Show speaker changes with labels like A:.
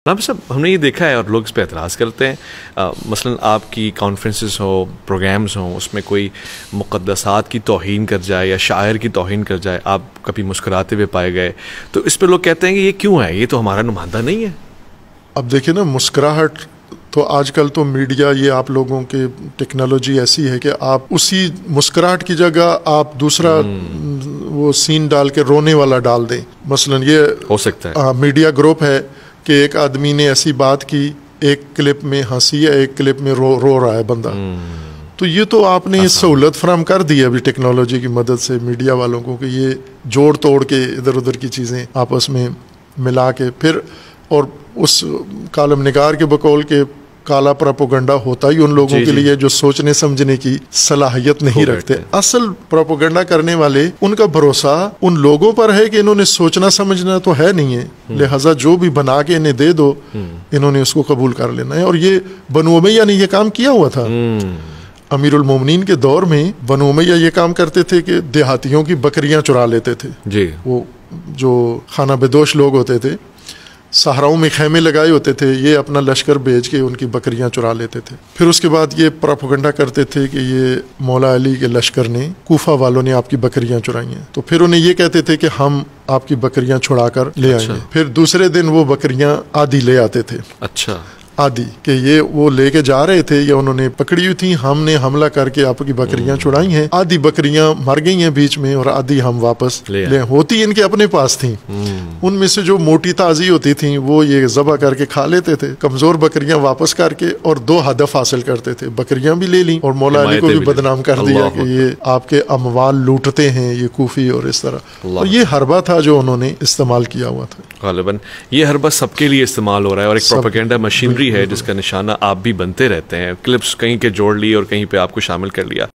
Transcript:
A: نام صاحب ہم نے یہ دیکھا ہے اور لوگ اس پہ اعتراض کرتے ہیں، مثلا آپ کی کانفرنسز ہو، پروگرامز ہوں، اس میں کوئی مقدسات کی توہین کر جائے یا شاعر کی توہین کر جائے، آپ کبھی مسکراتے ہوئے پائے گئے، تو اس پہ لوگ کہتے ہیں کہ یہ کیوں ہے، یہ تو ہمارا نمائندہ نہیں ہے۔
B: اب دیکھیں نا، مسکراہٹ تو آج کل تو میڈیا، یہ آپ لوگوں کے ٹیکنالوجی ایسی ہے کہ آپ اسی مسکراہٹ کی جگہ آپ دوسرا وہ سین ڈال کے رونے والا ڈال دیں۔ مثلا یہ
A: ہو سکتا ہے
B: میڈیا گروپ ہے کہ ایک آدمی نے ایسی بات کی، ایک کلپ میں ہنسی ہے، ایک کلپ میں رو رہا ہے بندہ، تو یہ تو آپ نے سہولت فراہم کر دی ہے ابھی ٹیکنالوجی کی مدد سے میڈیا والوں کو کہ یہ جوڑ توڑ کے ادھر ادھر کی چیزیں آپس میں ملا کے پھر، اور اس کالم نگار کے بقول کے کالا پروپیگنڈا ہوتا ہی ان لوگوں کے لیے جو سوچنے سمجھنے کی صلاحیت نہیں رکھتے۔ اصل پروپیگنڈا کرنے والے، ان کا بھروسہ ان لوگوں پر ہے کہ انہوں نے سوچنا سمجھنا تو ہے نہیں ہے، لہٰذا جو بھی بنا کے انہیں دے دو انہوں نے اس کو قبول کر لینا ہے۔ اور یہ بنو امیہ نے یہ کام کیا ہوا تھا۔ امیر المومنین کے دور میں بنو امیہ یہ کام کرتے تھے کہ دیہاتیوں کی بکریاں چرا لیتے تھے۔ وہ جو خانہ بدوش لوگ ہوتے تھے، صحراؤں میں خیمے لگائے ہوتے تھے، یہ اپنا لشکر بھیج کے ان کی بکریاں چرا لیتے تھے۔ پھر اس کے بعد یہ پروپیگنڈا کرتے تھے کہ یہ مولا علی کے لشکر نے، کوفہ والوں نے آپ کی بکریاں چرائی ہیں، تو پھر انہیں یہ کہتے تھے کہ ہم آپ کی بکریاں چھڑا کر لے آئیں گے۔ پھر دوسرے دن وہ بکریاں آدھی لے آتے تھے۔ اچھا، آدھی کہ یہ وہ لے کے جا رہے تھے یا انہوں نے پکڑی ہوئی تھیں، ہم نے حملہ کر کے آپ کی بکریاں چھڑائی ہیں، آدھی بکریاں مر گئی ہیں بیچ میں اور آدھی ہم واپس لے ہوتی ان کے اپنے پاس تھیں۔ ان میں سے جو موٹی تازی ہوتی تھیں وہ یہ ذبح کر کے کھا لیتے تھے، کمزور بکریاں واپس کر کے، اور دو ہدف حاصل کرتے تھے، بکریاں بھی لے لیں اور مولا علی کو بھی بدنام کر دیا کہ یہ آپ کے اموال لوٹتے ہیں یہ کوفی، اور اس طرح۔ اور یہ حربہ تھا جو انہوں نے استعمال کیا ہوا تھا۔
A: غالباً یہ حربہ سب کے لیے استعمال ہو رہا ہے، اور ایک پروپیگنڈا مشینری ہے جس کا نشانہ آپ بھی بنتے رہتے ہیں، کلپس کہیں کے جوڑ لی اور کہیں پہ آپ کو شامل کر لیا۔